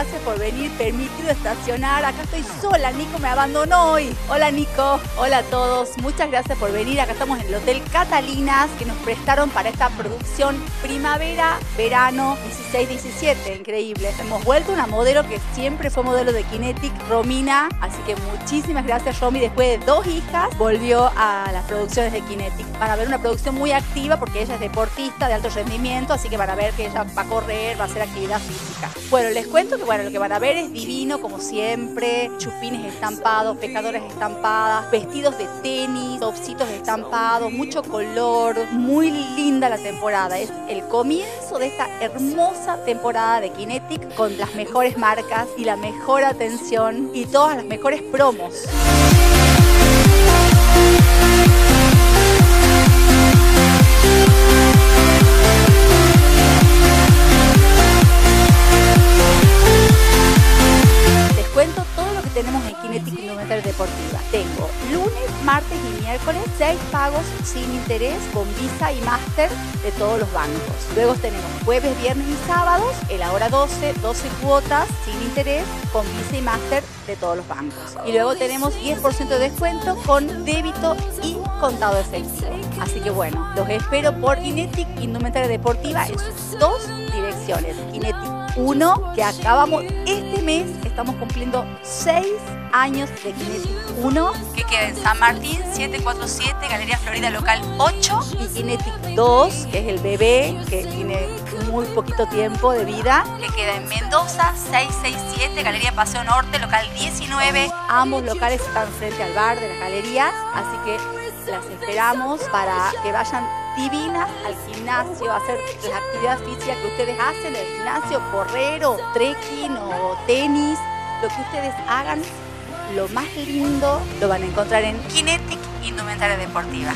gracias por venir. Permitido estacionar. Acá estoy sola, Nico me abandonó hoy. Hola Nico, hola a todos. Muchas gracias por venir. Acá estamos en el Hotel Catalinas que nos prestaron para esta producción primavera-verano 16-17. Increíble. Hemos vuelto una modelo que siempre fue modelo de Kinetic, Romina. Así que muchísimas gracias, Romy. Después de 2 hijas, volvió a las producciones de Kinetic. Van a ver una producción muy activa porque ella es deportista de alto rendimiento, así que van a ver que ella va a correr, va a hacer actividad física. Bueno, les cuento que lo que van a ver es divino como siempre, chupines estampados, pecadoras estampadas, vestidos de tenis, topsitos estampados, mucho color, muy linda la temporada. Es el comienzo de esta hermosa temporada de Kinetic con las mejores marcas y la mejor atención y todas las mejores promos. Cuento todo lo que tenemos en Kinetic Indumentaria Deportiva. Tengo lunes, martes y miércoles 6 pagos sin interés con Visa y Master de todos los bancos. Luego tenemos jueves, viernes y sábados, el ahora 12 cuotas sin interés con Visa y Master de todos los bancos. Y luego tenemos 10% de descuento con débito y contado efectivo. Así que bueno, los espero por Kinetic Indumentaria Deportiva en sus 2 direcciones. Kinetic 1, que acabamos este mes, estamos cumpliendo 6 años de Kinetic 1, que queda en San Martín 747, Galería Florida Local 8, y Kinetic 2, que es el bebé, que tiene muy poquito tiempo de vida, que queda en Mendoza 667, Galería Paseo Norte, Local 19. Ambos locales están frente al bar de las galerías, así que las esperamos para que vayan divinas al gimnasio, a hacer la actividad física que ustedes hacen en el gimnasio, correr o trekking o tenis, lo que ustedes hagan, lo más lindo lo van a encontrar en Kinetic Indumentaria Deportiva.